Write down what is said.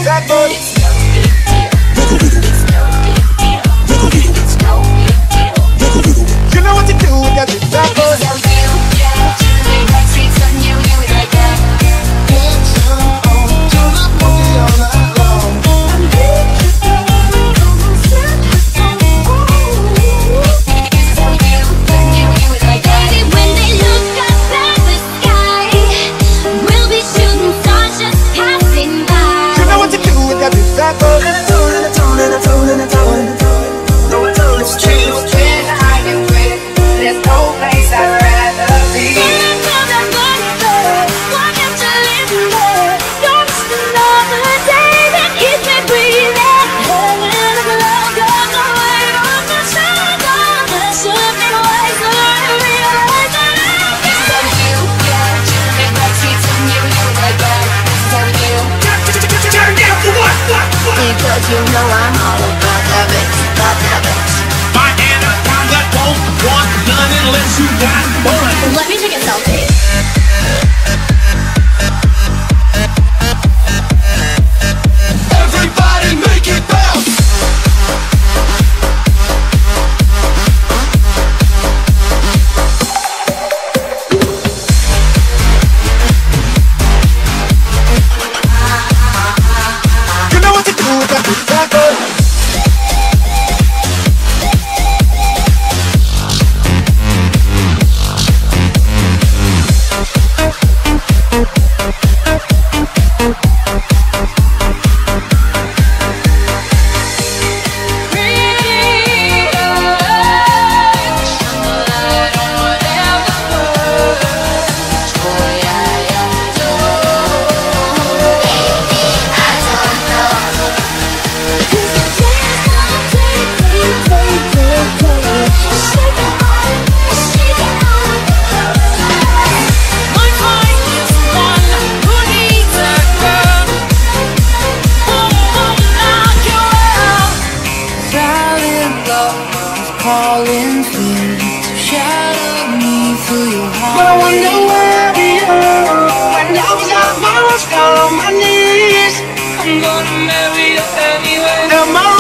that good. It's no big deal. It's no big deal. It's no big deal. You know what to do with that big that good. So you, yeah, you make my sweet son, you do it like that. Dance on to the boogie all night long. So you, do it like that. When they look up at the sky, we'll be shooting stars just passing by. You know what to do with that big that good. It's true, when I am with, there's no place I'd rather be. Because you know I'm all about that bitch. My anaconda won't want none unless you got fun. Let me take a selfie. Everybody make it bounce. You know what to do with that big that good. Calling fear to shadow me through your heart. But I wonder where we are. When I was out, my down on my knees. I'm gonna marry you anyway. Am I